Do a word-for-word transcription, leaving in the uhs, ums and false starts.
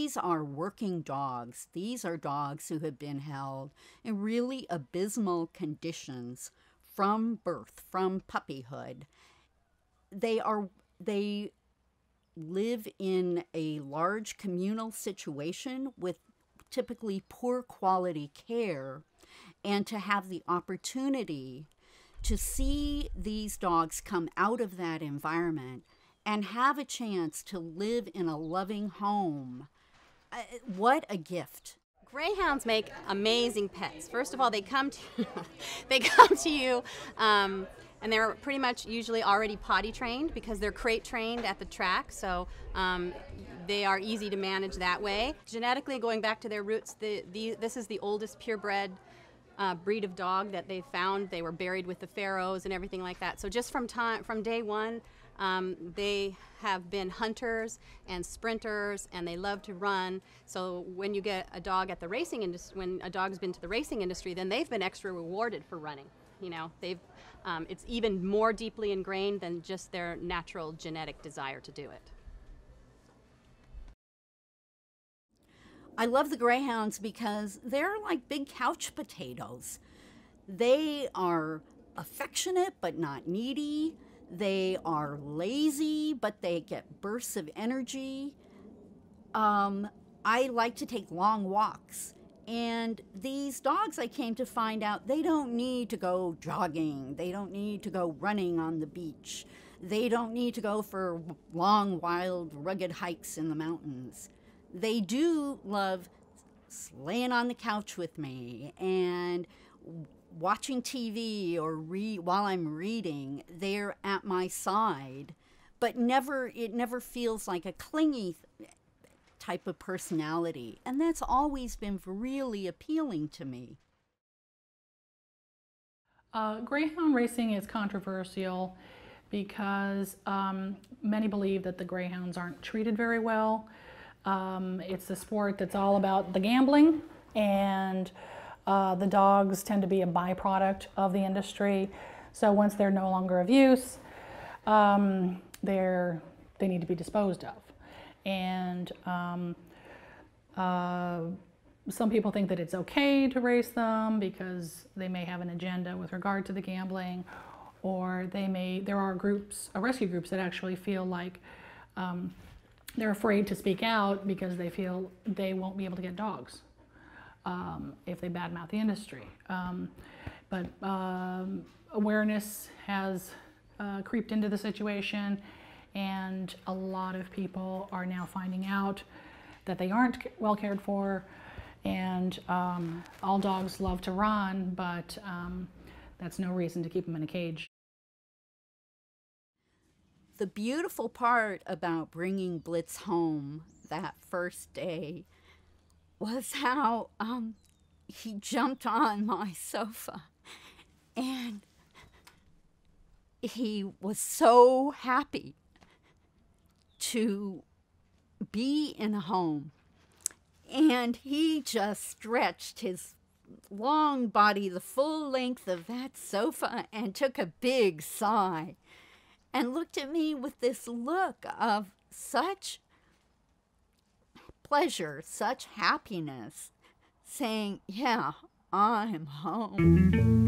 these are working dogs. These are dogs who have been held in really abysmal conditions from birth, from puppyhood. They are, they live in a large communal situation with typically poor quality care, and to have the opportunity to see these dogs come out of that environment and have a chance to live in a loving home. Uh, what a gift. Greyhounds make amazing pets. First of all, they come to they come to you, um, and they're pretty much usually already potty trained because they're crate trained at the track. So um, they are easy to manage that way. Genetically, going back to their roots, the, the, this is the oldest purebred uh, breed of dog that they found. They were buried with the pharaohs and everything like that. So just from time from day one, Um, they have been hunters and sprinters, and they love to run. So when you get a dog at the racing industry, when a dog's been to the racing industry, then they've been extra rewarded for running. You know, they've um, it's even more deeply ingrained than just their natural genetic desire to do it. I love the Greyhounds because they're like big couch potatoes. They are affectionate but not needy. They are lazy, but they get bursts of energy. Um, I like to take long walks. And these dogs, I came to find out, they don't need to go jogging. They don't need to go running on the beach. They don't need to go for long, wild, rugged hikes in the mountains. They do love laying on the couch with me and watching T V or read while I'm reading. They're at my side, but never it never feels like a clingy type of personality, and that's always been really appealing to me. Uh, Greyhound racing is controversial because um, many believe that the Greyhounds aren't treated very well. Um, it's a sport that's all about the gambling, and Uh, the dogs tend to be a byproduct of the industry. So once they're no longer of use, um, they're, they need to be disposed of. And um, uh, some people think that it's okay to race them because they may have an agenda with regard to the gambling, or they may, there are groups, uh, rescue groups that actually feel like um, they're afraid to speak out because they feel they won't be able to get dogs. Um, if they badmouth the industry. Um, but um, awareness has uh, creeped into the situation, and a lot of people are now finding out that they aren't well cared for, and um, all dogs love to run, but um, that's no reason to keep them in a cage. The beautiful part about bringing Blitz home that first day was how um, he jumped on my sofa, and he was so happy to be in a home, and he just stretched his long body the full length of that sofa and took a big sigh and looked at me with this look of such pleasure, such happiness, saying, yeah, I'm home.